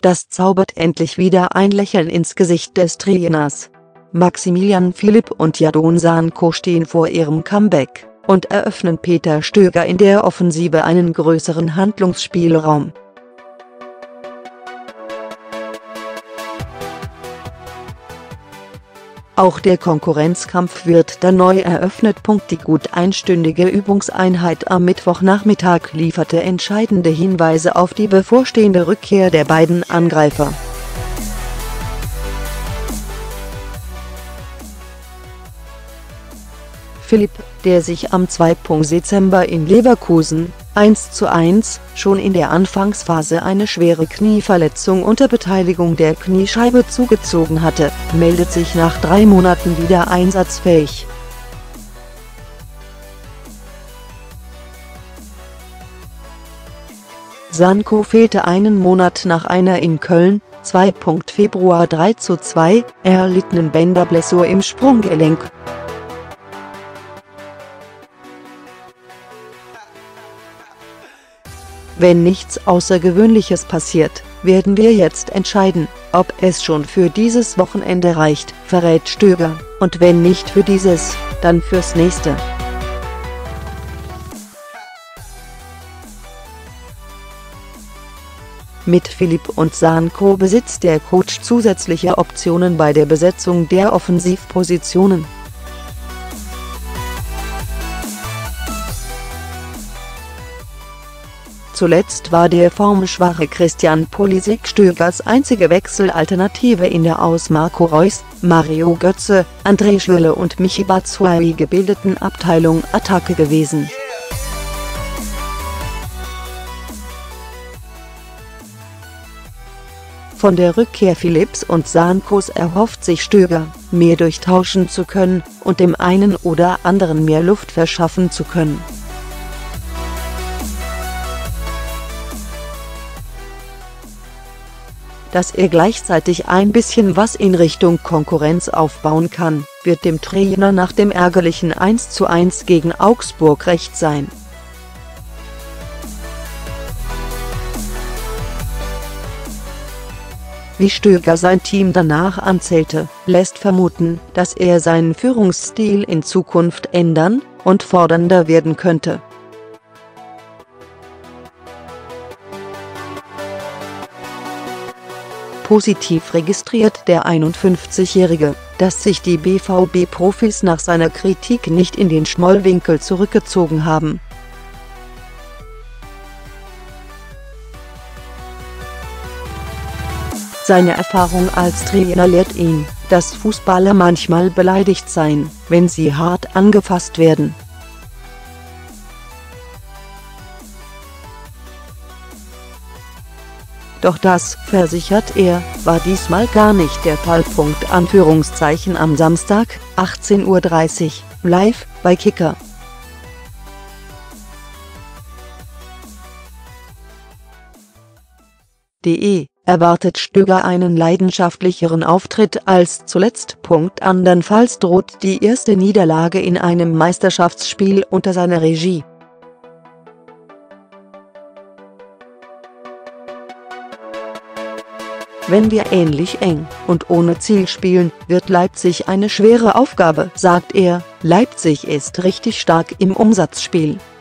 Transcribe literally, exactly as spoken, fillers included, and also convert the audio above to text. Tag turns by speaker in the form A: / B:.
A: Das zaubert endlich wieder ein Lächeln ins Gesicht des Trainers. Maximilian Philipp und Jadon Sancho stehen vor ihrem Comeback und eröffnen Peter Stöger in der Offensive einen größeren Handlungsspielraum. Auch der Konkurrenzkampf wird dann neu eröffnet. Die gut einstündige Übungseinheit am Mittwochnachmittag lieferte entscheidende Hinweise auf die bevorstehende Rückkehr der beiden Angreifer. Philipp, der sich am zweiten Dezember in Leverkusen eins zu eins schon in der Anfangsphase eine schwere Knieverletzung unter Beteiligung der Kniescheibe zugezogen hatte, meldet sich nach drei Monaten wieder einsatzfähig. Sancho fehlte einen Monat nach einer in Köln, zweiten Februar drei zu zwei, erlittenen Bänderblessur im Sprunggelenk. Wenn nichts Außergewöhnliches passiert, werden wir jetzt entscheiden, ob es schon für dieses Wochenende reicht, verrät Stöger, und wenn nicht für dieses, dann fürs nächste. Mit Philipp und Sancho besitzt der Coach zusätzliche Optionen bei der Besetzung der Offensivpositionen. Zuletzt war der formschwache Christian Pulisic Stögers einzige Wechselalternative in der aus Marco Reus, Mario Götze, André Schürrle und Michy Batshuayi gebildeten Abteilung Attacke gewesen. Von der Rückkehr Philipps und Sanchos erhofft sich Stöger, mehr durchtauschen zu können und dem einen oder anderen mehr Luft verschaffen zu können. Dass er gleichzeitig ein bisschen was in Richtung Konkurrenz aufbauen kann, wird dem Trainer nach dem ärgerlichen eins zu eins gegen Augsburg recht sein. Wie Stöger sein Team danach anzählte, lässt vermuten, dass er seinen Führungsstil in Zukunft ändern und fordernder werden könnte. Positiv registriert der einundfünfzigjährige, dass sich die B V B-Profis nach seiner Kritik nicht in den Schmollwinkel zurückgezogen haben. Seine Erfahrung als Trainer lehrt ihn, dass Fußballer manchmal beleidigt seien, wenn sie hart angefasst werden. Doch das, versichert er, war diesmal gar nicht der Fall. Anführungszeichen am Samstag, achtzehn Uhr dreißig, live, bei Kicker. De erwartet Stöger einen leidenschaftlicheren Auftritt als zuletzt. Andernfalls droht die erste Niederlage in einem Meisterschaftsspiel unter seiner Regie. Wenn wir ähnlich eng und ohne Ziel spielen, wird Leipzig eine schwere Aufgabe, sagt er. Leipzig ist richtig stark im Umsatzspiel.